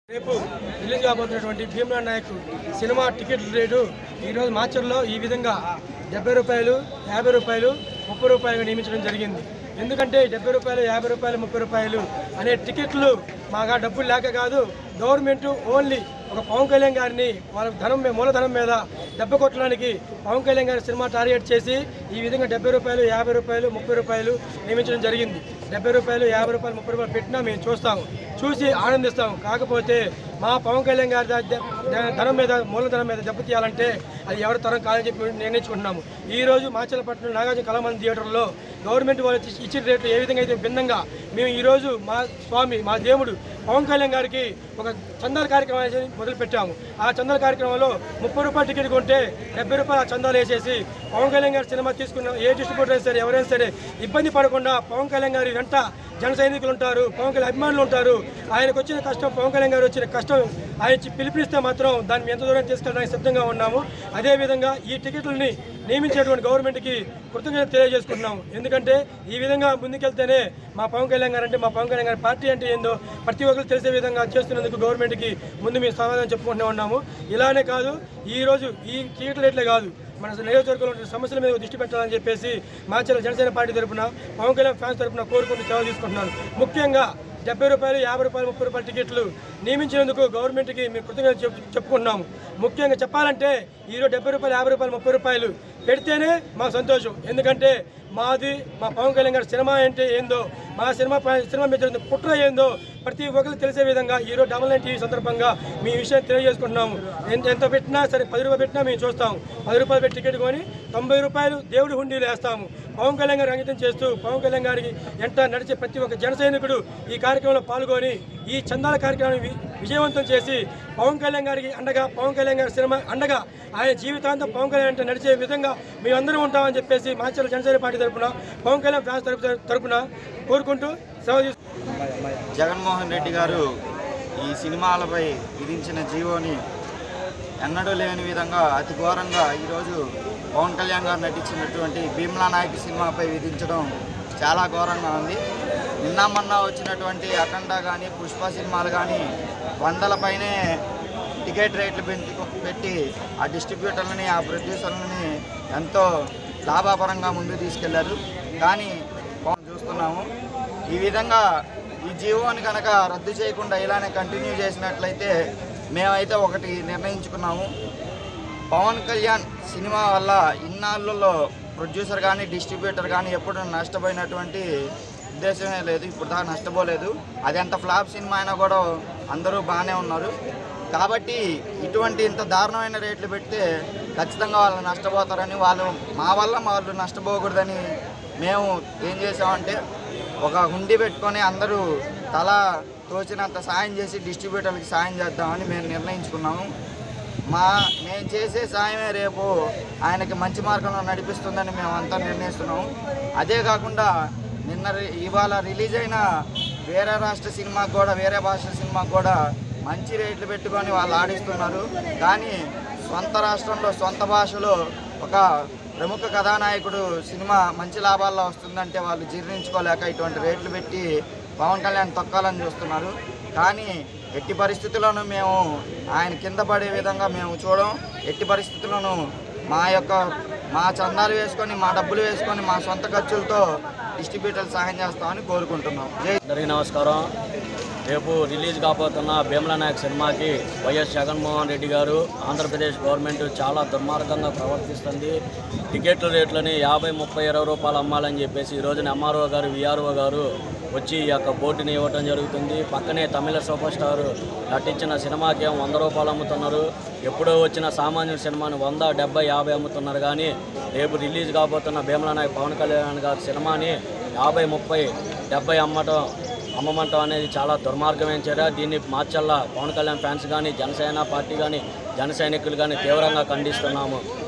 రేపు రిలీజ్ కాబోతున్నటువంటి Bheemla Nayak cinema ticket rate ఈరోజు మార్చర్లో ఈ విధంగా 70 రూపాయలు, 50 రూపాయలు, 30 రూపాయలుగా నియమించడం జరిగింది. ఎందుకంటే 70 రూపాయలు, 50 రూపాయలు, 30 రూపాయలు అనే టికెట్లు మాగా డబ్బులు లేక కాదు, గవర్నమెంట్ ఓన్లీ ఒక పవన్ కళ్యాణ్ గారిని వాళ్ళ మూలధనం మీద దెబ్బ కొట్టడానికి పవన్ కళ్యాణ్ గారి సినిమా టార్గెట్ చేసి ఈ విధంగా 70 రూపాయలు, 50 రూపాయలు, 30 రూపాయలు నియమించడం జరిగింది. 70 రూపాయలు, 50 రూపాయలు, 30 రూపాయలు పెట్టినా మేము చూస్తాము, చూసి ఆనందిస్తాము. కాకపోతే మా పవన్ కళ్యాణ్ గారి ధనం మీద మూలధనం మీద దెబ్బతీయాలంటే అది ఎవరి తరం కాదని చెప్పి నిర్ణయించుకుంటున్నాము. ఈరోజు మాచలపట్నం నాగార్జున కళామందిర్ థియేటర్లో గవర్నమెంట్ వాళ్ళు ఇచ్చిన రేట్లు ఏ విధంగా అయితే భిన్నంగా మేము ఈరోజు మా స్వామి, మా దేవుడు పవన్ కళ్యాణ్ గారికి ఒక చందాల కార్యక్రమం మొదలుపెట్టాము. ఆ చందాల కార్యక్రమంలో 30 రూపాయల టికెట్ కొంటే 70 రూపాయల చందాలు వేసేసి పవన్ కళ్యాణ్ గారి సినిమా తీసుకున్న ఏ డిస్ట్రిబ్యూటర్ అయినా సరే, ఎవరైనా సరే ఇబ్బంది పడకుండా పవన్ కళ్యాణ్ గారి వెంట జన సైనికులు ఉంటారు, పవన్ కళ్యాణ్ అభిమానులు ఉంటారు. ఆయనకు వచ్చిన కష్టం, పవన్ కళ్యాణ్ గారు వచ్చిన కష్టం ఆయన పిలుపునిస్తే మాత్రం దాన్ని ఎంత దూరం తీసుకెళ్ళడానికి సిద్ధంగా ఉన్నాము. అదేవిధంగా ఈ టికెట్లని నియమించేటువంటి గవర్నమెంట్కి కృతజ్ఞత తెలియజేసుకుంటున్నాము. ఎందుకంటే ఈ విధంగా ముందుకెళ్తేనే మా పవన్ కళ్యాణ్ గారు అంటే, మా పవన్ కళ్యాణ్ గారి పార్టీ అంటే ఏందో ప్రతి ఒక్కరు తెలిసే విధంగా చేస్తున్నందుకు గవర్నమెంట్కి ముందు మేము సమాధానం చెప్పుకుంటూ ఉన్నాము. ఇలానే కాదు, ఈరోజు ఈ టికెట్ రేట్లే కాదు, మన నియోజకవర్గంలో ఉన్న సమస్యల మీద దృష్టి పెట్టాలని చెప్పేసి మాచర్ల జనసేన పార్టీ తరఫున, పవన్ కళ్యాణ్ ఫ్యాన్స్ తరఫున కోరుకుంటూ సేవ తీసుకుంటున్నాను. ముఖ్యంగా 70 రూపాయలు, 50 రూపాయలు, 30 రూపాయల టికెట్లు నియమించినందుకు గవర్నమెంట్కి మేము కృతజ్ఞత చెప్పుకుంటున్నాము. ముఖ్యంగా చెప్పాలంటే ఈరోజు 70 రూపాయలు, 50 రూపాయలు, 30 రూపాయలు పెడితేనే మా సంతోషం. ఎందుకంటే మాది, మా పవన్ కళ్యాణ్ గారి సినిమా అంటే ఏందో, మా సినిమా మీద జరుగుతున్న కుట్ర ఏందో ప్రతి ఒక్కరికి తెలిసే విధంగా ఈరోజు డబల్9 టీవీ సందర్భంగా మీ విషయం తెలియజేసుకుంటున్నాము. ఎంత పెట్టినా సరే, 10 రూపాయలు పెట్టినా మేము చూస్తాము. 10 రూపాయలు పెట్టి టికెట్ కొని 90 రూపాయలు దేవుడి హుండీలు వేస్తాము. పవన్ కళ్యాణ్ గారు అంకితం చేస్తూ పవన్ కళ్యాణ్ గారికి ఎంట నడిచే ప్రతి ఒక్క జన సైనికుడు ఈ కార్యక్రమంలో పాల్గొని ఈ చందాల కార్యక్రమాన్ని విజయవంతం చేసి పవన్ కళ్యాణ్ గారికి అండగా, పవన్ కళ్యాణ్ గారి సినిమా అండగా ఆయన జీవితాంతం పవన్ కళ్యాణ్ అంటే నడిచే విధంగా మేమందరం ఉంటామని చెప్పేసి మాచర్ల జనసేన పార్టీ తరఫున, పవన్ కళ్యాణ్ ఫ్యాన్స్ తరఫున కోరుకుంటూ సెలవు తీసుకుంటున్నాం. జగన్మోహన్ రెడ్డి గారు ఈ సినిమాలపై విధించిన జీవోని ఎన్నడూ లేని విధంగా అతి ఘోరంగా ఈరోజు పవన్ కళ్యాణ్ గారు నటించినటువంటి భీమ్లా నాయక్ సినిమాపై విధించడం చాలా ఘోరంగా ఉంది. నిన్న మొన్న వచ్చినటువంటి అఖండ కానీ, పుష్ప సినిమాలు కానీ 100ల పైనే టికెట్ రేట్లు పెట్టి ఆ డిస్ట్రిబ్యూటర్లని, ఆ ప్రొడ్యూసర్లని ఎంతో లాభాపరంగా ముందుకు తీసుకెళ్లారు. కానీ చూస్తున్నాము ఈ విధంగా ఈ జీవోని కనుక రద్దు చేయకుండా ఇలానే కంటిన్యూ చేసినట్లయితే మేమైతే ఒకటి నిర్ణయించుకున్నాము. పవన్ కళ్యాణ్ సినిమా వల్ల ఇన్నాళ్ళలో ప్రొడ్యూసర్ కానీ, డిస్ట్రిబ్యూటర్ కానీ ఎప్పుడు నష్టపోయినటువంటి ఉద్దేశమే లేదు. ఇప్పుడు దాకా నష్టపోలేదు. అది ఎంత ఫ్లాప్ సినిమా అయినా కూడా అందరూ బాగానే ఉన్నారు. కాబట్టి ఇటువంటి ఇంత దారుణమైన రేట్లు పెడితే ఖచ్చితంగా వాళ్ళు నష్టపోతారని, మా వల్ల వాళ్ళు నష్టపోకూడదని మేము ఏం చేసామంటే ఒక హుండీ పెట్టుకొని అందరూ తలా తోచినంత సాయం చేసి డిస్ట్రిబ్యూటర్లకి సాయం చేద్దామని మేము నిర్ణయించుకున్నాము. మేము చేసే సాయమే రేపు ఆయనకి మంచి మార్గంలో నడిపిస్తుందని మేము అంతా నిర్ణయిస్తున్నాము. అదే కాకుండా ఇవాళ రిలీజ్ అయిన వేరే రాష్ట్ర సినిమాకు కూడా, వేరే భాషల సినిమాకు కూడా మంచి రేట్లు పెట్టుకొని వాళ్ళు ఆడిస్తున్నారు. కానీ సొంత రాష్ట్రంలో, సొంత భాషలో ఒక ప్రముఖ కథానాయకుడు సినిమా మంచి లాభాల్లో వస్తుందంటే వాళ్ళు జీర్ణించుకోలేక ఇటువంటి రేట్లు పెట్టి పవన్ కళ్యాణ్ తొక్కాలని చూస్తున్నారు. కానీ ఎట్టి పరిస్థితుల్లోనూ మేము ఆయన కింద పడే విధంగా మేము చూడం. ఎట్టి పరిస్థితుల్లోనూ మా చందాలు వేసుకొని, మా డబ్బులు వేసుకొని, మా సొంత ఖర్చులతో డిస్ట్రిబ్యూటర్లు సహాయం చేస్తామని కోరుకుంటున్నాం. అందరికీ నమస్కారం. రేపు రిలీజ్ కాబోతున్న భీమ్లా నాయక్ సినిమాకి వైఎస్ జగన్మోహన్ రెడ్డి గారు, ఆంధ్రప్రదేశ్ గవర్నమెంట్ చాలా దుర్మార్గంగా ప్రవర్తిస్తుంది. టికెట్ల రేట్లని 50, 30, 20 రూపాయలు అమ్మాలని చెప్పేసి ఈ రోజున ఎంఆర్ఓ గారు, విఆర్ఓ గారు వచ్చి ఈ యొక్క బోర్డుని ఇవ్వటం జరుగుతుంది. పక్కనే తమిళ సూపర్ స్టార్ నటించిన సినిమాకి 100 రూపాయలు అమ్ముతున్నారు. ఎప్పుడో వచ్చిన సామాన్యుల సినిమాని 100, 70, 50 అమ్ముతున్నారు. కానీ రేపు రిలీజ్ కాబోతున్న భీమ్లా నాయక్ పవన్ కళ్యాణ్ గారి సినిమాని 50, 30, 70 అమ్మమంటాం అనేది చాలా దుర్మార్గమైన చర్య. దీన్ని మార్చల్లా పవన్ కళ్యాణ్ ఫ్యాన్స్ కానీ, జనసేన పార్టీ కానీ, జన సైనికులు కానీ తీవ్రంగా ఖండిస్తున్నాము.